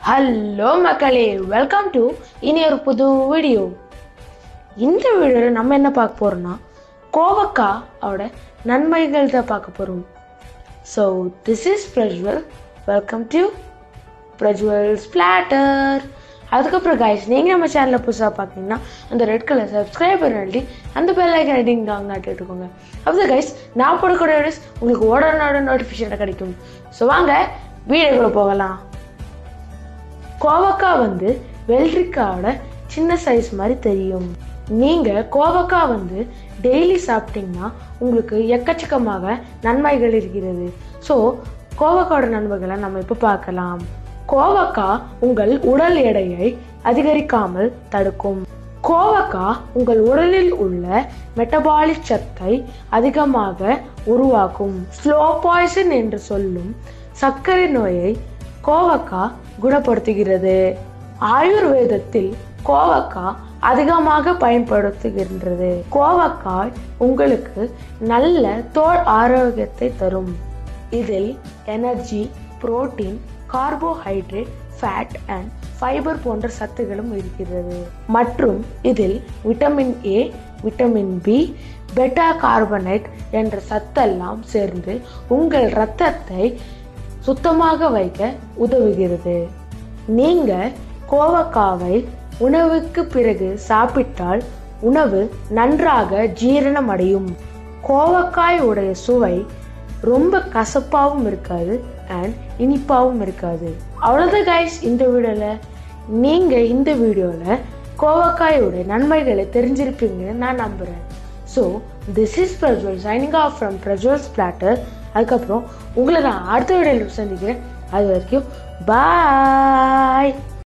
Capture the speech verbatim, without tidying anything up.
Hello மக்களே, welcome to இனி ஒரு புது வீடியோ. இந்த வீடியோவில் நம்ம என்ன பார்க்க போறோம்னா கோவக்காயோட நன்மைகள் தான் பார்க்க போறோம். So this is Prajwal. Welcome to Prajwal's platter. அதுக்கப்புறம் கைஸ், நீங்கள் நம்ம சேனலில் புதுசாக பார்க்குறீங்கன்னா அந்த ரெட் கலர் சப்ஸ்கிரைப் பண்ணி அந்த பெல் ஐக்கன் ரெட்டிங் தான் நாட்டிட்டுக்கோங்க. அப்போ கைஸ், நான் போடக்கூடிய வீடியோஸ் உங்களுக்கு உடனே நோட்டிஃபிகேஷன் கிடைக்கும். ஸோ வாங்க வீடியோக்குள்ள போகலாம். கோவக்காய் வந்து வெள்ளரிக்காயோட சின்ன சைஸ் மாதிரி தெரியும். நீங்கள் கோவக்காய் வந்து டெய்லி சாப்பிட்டீங்கன்னா உங்களுக்கு எக்கச்சக்கமாக நன்மைகள் இருக்கிறது. ஸோ கோவக்காயோட நன்மைகளை நம்ம இப்போ பார்க்கலாம். கோவக்காய் உங்கள் உடல் எடையை அதிகரிக்காமல் தடுக்கும். கோவக்காய் உங்கள் உடலில் உள்ள மெட்டபாலிக் சத்தை அதிகமாக உருவாக்கும். ஸ்லோ பாய்சன் என்று சொல்லும் சர்க்கரை நோயை கோவக்காய் குணப்படுத்துகிறது. ஆயுர்வேதத்தில் கோவக்காய் அதிகமாக பயன்படுத்துகின்றது. கோவக்காய் உங்களுக்கு நல்ல தோல் ஆரோக்கியத்தை தரும். இதில் energy, protein, carbohydrate, fat and fibre போன்ற சத்துகளும் இருக்கிறது. மற்றும் இதில் vitamin A, vitamin B, beta carbonate என்ற சத்தெல்லாம் சேர்ந்து உங்கள் இரத்தத்தை சுத்தமாக வைக்க உதவுகிறது. நீங்க கோவக்காவை உணவுக்கு பிறகு சாப்பிட்டால் உணவு நன்றாக ஜீரணம் அடையும். கோவக்காய் உடைய சுவை ரொம்ப கசப்பாகவும் இருக்காது அண்ட் இனிப்பாகவும் இருக்காது. அவ்வளோதான் கைஸ் இந்த வீடியோல. நீங்க இந்த வீடியோல கோவக்காயோட நன்மைகளை தெரிஞ்சிருப்பீங்கன்னு நான் நம்புறேன். So this is Prajwal signing off from Prajwal's platter. அதுக்கப்புறம் உங்களை நான் அடுத்த வீடியோவில் சந்திக்கிறேன். அது வரைக்கும் பாய்.